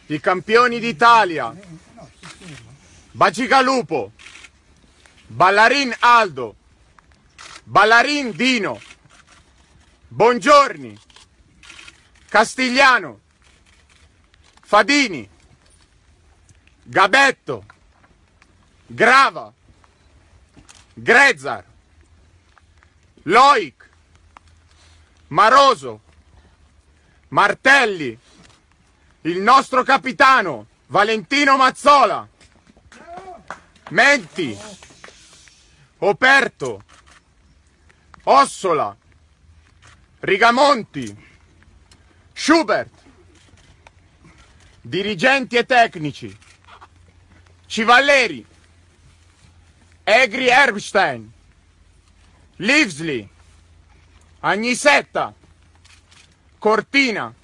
i campioni d'Italia, Bacigalupo, Ballarin Aldo, Ballarin Dino, Bongiorni, Castigliano, Fadini, Gabetto, Grava, Grezzar, Loic, Maroso, Martelli, il nostro capitano Valentino Mazzola, Menti, Operto, Ossola, Rigamonti, Schubert, dirigenti e tecnici, Civalleri, Egri Erbstein, Livesly, Agnisetta, Cortina,